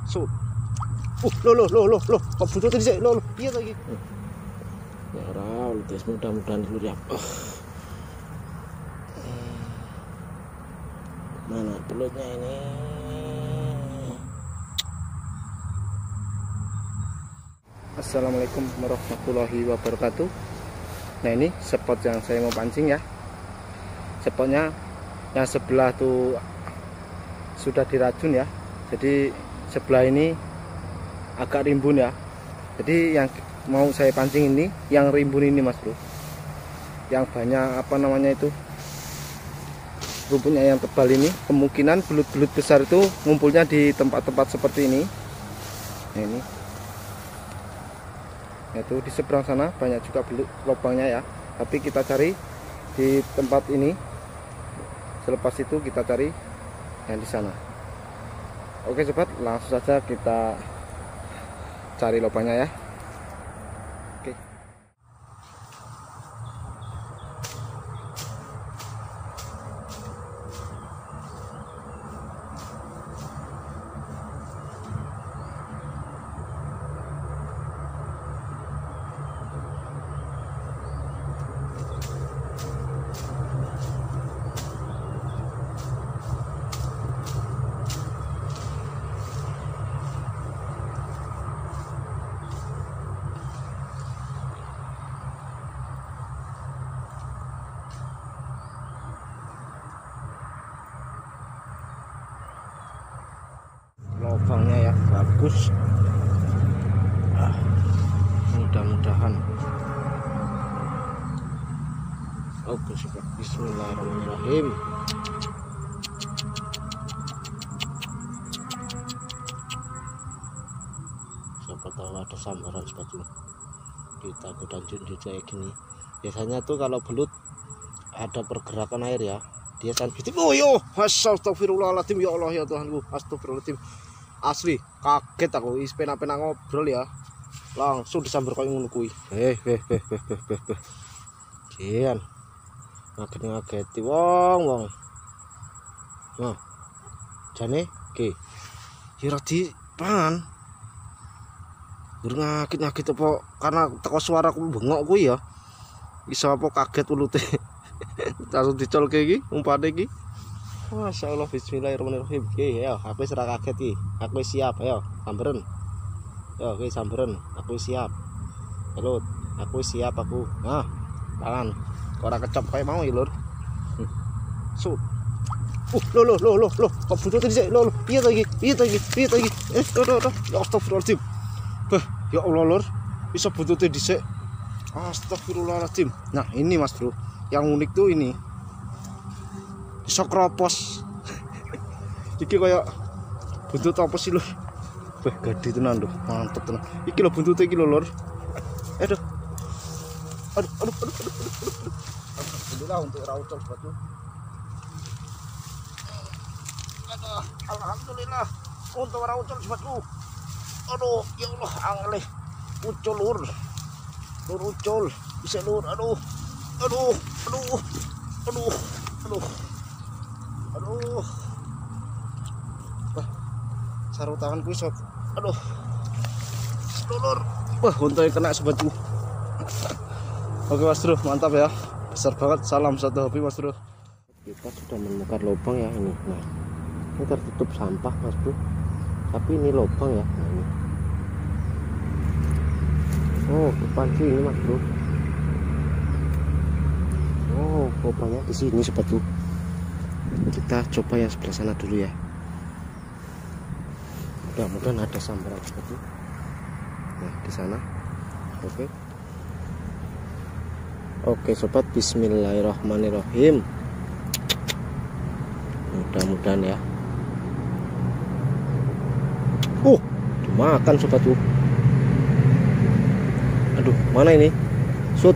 So. Loh. Kok buntut dhisik? Loh. Piye to iki? Ya ora, guys, mudah-mudahan dulu ya. Mana belutnya ini? Assalamualaikum warahmatullahi wabarakatuh. Nah, ini spot yang saya mau pancing ya. Spotnya yang sebelah tuh sudah diracun ya. Jadi sebelah ini agak rimbun ya. Jadi yang mau saya pancing ini yang rimbun ini mas bro, yang banyak apa namanya itu rumputnya yang tebal ini. Kemungkinan belut-belut besar itu ngumpulnya di tempat-tempat seperti ini. Nah, ini itu di seberang sana banyak juga belut lubangnya ya, tapi kita cari di tempat ini. Selepas itu kita cari yang di sana. Oke sobat, langsung saja kita cari lubangnya ya. Oke. Lubangnya ya bagus. Mudah-mudahan. Oke sobat, bismillahirrahmanirrahim. Siapa tahu ada sambaran sepatu di takutan di kayak gini. Biasanya tuh kalau belut ada pergerakan air ya, dia kan gitu. Oh yo, astagfirullahaladzim ya Allah ya Tuhanku, astagfirullahaladzim. Asli kaget aku, pena-pena ngobrol ya, langsung disambar kayak ngono kuwi. Kian ngageti wong. Nah, jane ki kira di pangan. Ngagit apa karena teko suaraku bengok kuwi ya. Iso apa kaget ulute. Langsung dicolke iki, umpane iki. Masya Allah, bismillahirrahmanirrahim. Oke, ya, aku serah kaget ki. Aku siap, ayo, samberen. Yo, oke, samberen. Aku siap. Belut, aku siap aku. Nah, tangan. Ora kecop kayak mau ya, Lur. Sut. Loh. Kok buntut dhisik? Loh. Piye to iki? Loh. Astagfirullahaladzim. Ya Allah, Lur. Bisa buntutnya dhisik. Astagfirullahaladzim. Nah, ini Mas Bro. Yang unik tuh ini. Sokropos. Iki kayak buntut apa sih lur? Gede tenan lho, mantep tenan. Iki lho buntutnya iki lho lur. Aduh. Alhamdulillah untuk raucol batu. Aduh, alhamdulillah untuk raucol batu. Aduh, ya Allah angelih. Ucul lur. Lur ucul, bisa lur. Aduh. Wah, sarung tanganku sok. Aduh. Lur. Wah, untungnya kena sobatku. Oke Mas Bro, mantap ya. Besar banget. Salam satu hobi Mas Bro. Kita sudah menemukan lubang ya ini. Nah, ini tertutup sampah Mas Bro. Tapi ini lubang ya. Nah, ini. Oh, kepanci ini Mas Bro. Oh, lubangnya di sini sobatku. Kita coba yang sebelah sana dulu ya. Mudah-mudahan ada sambaran seperti. Nah, di sana. Oke sobat, bismillahirrahmanirrahim. Mudah-mudahan ya. Dimakan sobatku. Aduh, mana ini? Sut.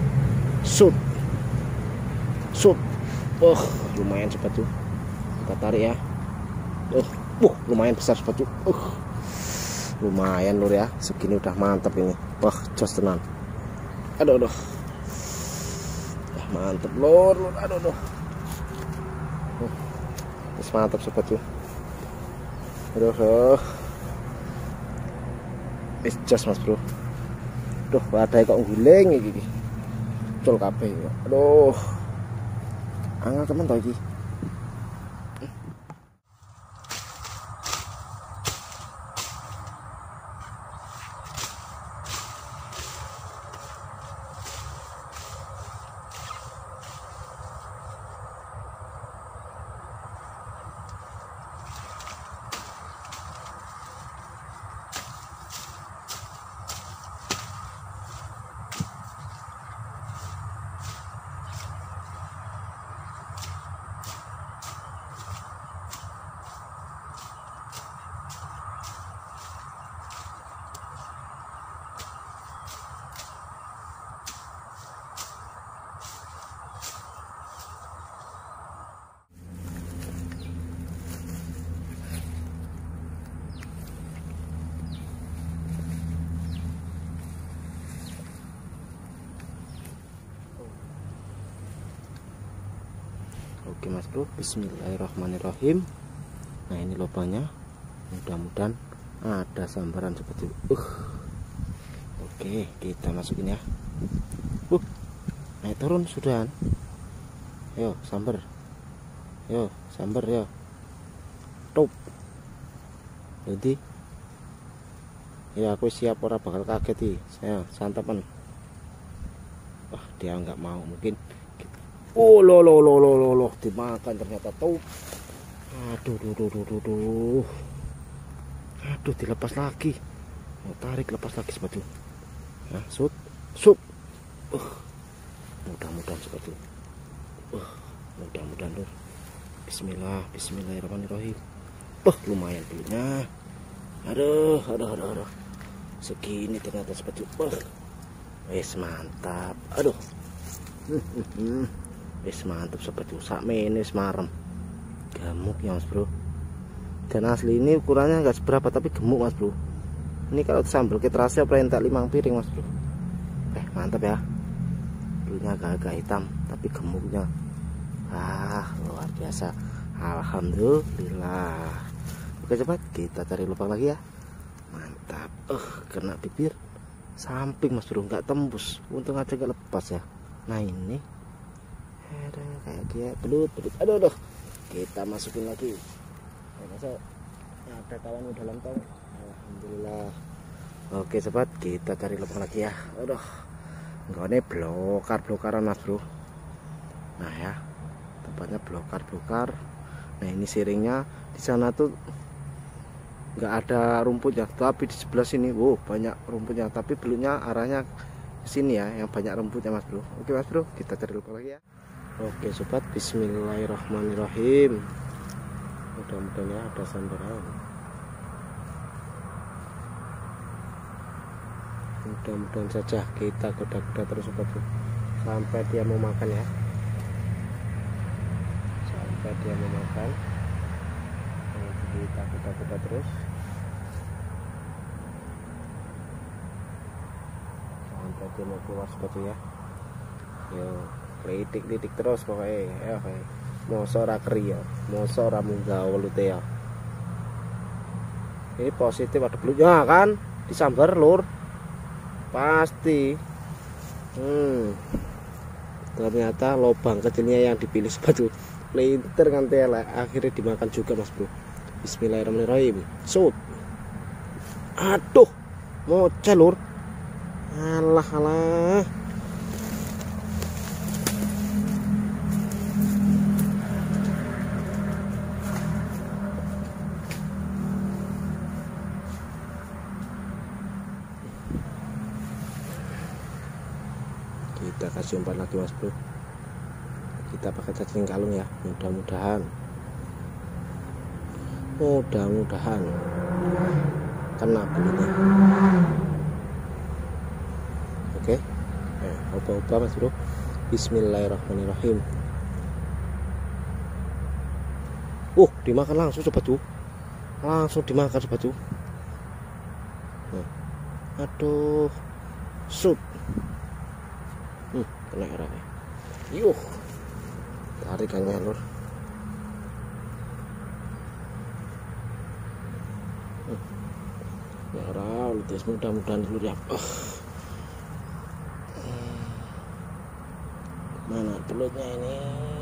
Lumayan sobatku. Kita tarik ya. Lumayan besar sobatku. Lumayan lur ya. Segini udah mantap ini. Wah, jos tenan. Aduh. Mantap lur. Aduh. Mantap sobatku. Aduh. Wis jos Mas Bro. Duh, wadahe kok guling iki. Cul kabeh. Aduh. Angel temen to iki. Oke Mas Bro, bismillahirrahmanirrahim. Nah ini lubangnya, mudah-mudahan ada sambaran seperti itu. Oke, kita masukin ya. Naik turun sudah. Yo sambar, yo sambar yo. Top. Jadi ya aku siap, ora bakal kaget saya santapan. Wah dia nggak mau, mungkin. Oh lo dimakan ternyata tuh. Aduh. Aduh dilepas lagi. Mau tarik lepas lagi sepatu. Nah, sup. Mudah-mudahan sepatu. Mudah-mudahan Lur. Bismillahirrahmanirrahim. Lumayan dulunya. Aduh. Segini ternyata sepatu. Wes mantap. Aduh. Wis mantap sepatu sak mene marem. Gemuk ya Mas Bro. Dan asli ini ukurannya enggak seberapa tapi gemuk Mas Bro. Ini kalau sambal terasi apa entek 5 piring Mas Bro. Mantap ya. Bulunya agak hitam tapi gemuknya luar biasa. Alhamdulillah. Oke cepat kita cari lubang lagi ya. Mantap. Kena bibir samping Mas Bro, enggak tembus. Untung aja enggak lepas ya. Nah ini kayak dia belut. Aduh. Kita masukin lagi. Masuk. Ada kawan udah lontong. Alhamdulillah. Oke sobat, kita cari lubang lagi ya. Aduh. Enggak blokar-blokaran Mas Bro. Nah ya. Tempatnya blokar. Nah ini siringnya di sana tuh nggak ada rumputnya, tapi di sebelah sini banyak rumputnya, tapi belutnya arahnya sini ya, yang banyak rumputnya Mas Bro. Oke Mas Bro, kita cari lubang lagi ya. Oke sobat, bismillahirrahmanirrahim. Mudah-mudahan ya ada sambaran. Mudah-mudahan saja kita goda-goda terus sobat Bro, sampai dia mau makan ya. Sampai dia mau makan. Kita goda-goda terus. Sampai dia mau keluar sobat ya. Yo, lidik terus pokoknya ya. Mosok ora keri ya, mosok ora munggah welute ya. Ini positif ada belutnya kan, disambar Lur. Pasti. Ternyata lubang kecilnya yang dipilih sepatu. Pinter kan tela, akhirnya dimakan juga Mas Bro. Bismillahirrahmanirrahim. Shoot. Aduh, mocel Lur. Alah. Kita kasih umpan lagi Mas Bro. Kita pakai cacing kalung ya, mudah-mudahan kena belutnya. Oke, ubah Mas Bro. Bismillahirrahmanirrahim. Dimakan langsung sobat tuh, langsung dimakan sobat tuh. Aduh, shoot. Kena arahnya. Tarikannya Lur. ya ora ludes, mudah-mudahan dulu ya. Mana belutnya ini?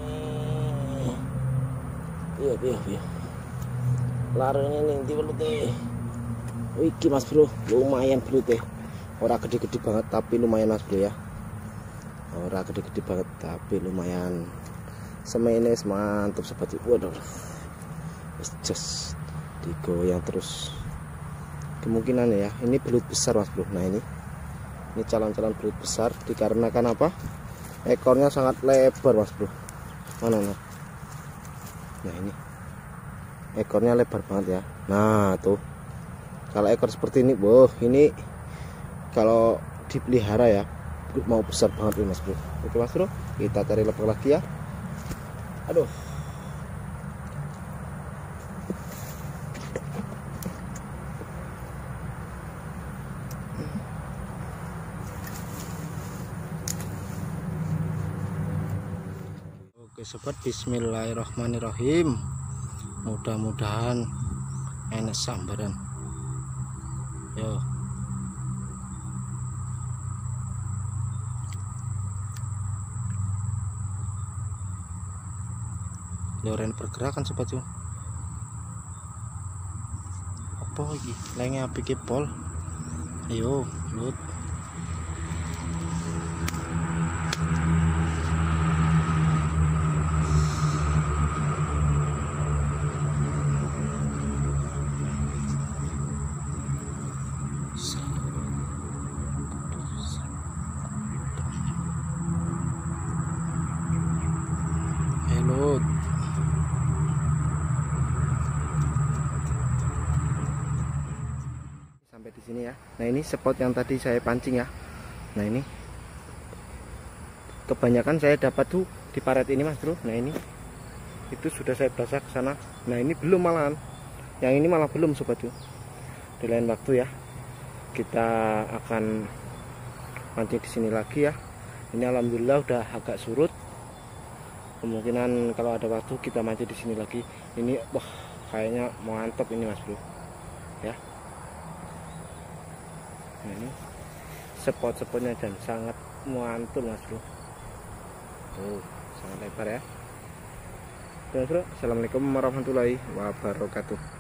Iya. Larangnya nih di belutnya. Wiki mas bro, lumayan belutnya. Ora gede-gede banget tapi lumayan mas bro ya. Ora gede-gede banget tapi lumayan. Semene mantap sobat. Waduh. Just digoyang terus. Kemungkinan ya, ini belut besar mas bro. Nah ini calon-calon belut besar dikarenakan apa? Ekornya sangat lebar mas bro. Mana? Nah ini ekornya lebar banget ya. Nah tuh, kalau ekor seperti ini, boh ini kalau dipelihara ya mau besar banget ini mas bro. Oke mas bro, kita cari lepek lagi ya. Aduh, oke sobat, bismillahirrahmanirrahim. Mudah-mudahan enak sambaran. Yo, loren pergerakan sobat yo. Apa lagi? Lenge apike pol. Ayo, lut. Lut. Sampai di sini ya. Nah ini spot yang tadi saya pancing ya. Nah ini kebanyakan saya dapat tuh di paret ini mas bro. Nah ini itu sudah saya basah ke sana. Nah ini belum malahan. Yang ini malah belum sobat tuh. Di lain waktu ya kita akan mancing di sini lagi ya. Ini alhamdulillah udah agak surut. Kemungkinan kalau ada waktu kita mancing di sini lagi. Ini wah kayaknya mantap ini mas bro ya. Nah, ini spot-spotnya dan sangat mantul mas bro. Tuh sangat lebar ya. Bro, assalamualaikum warahmatullahi wabarakatuh.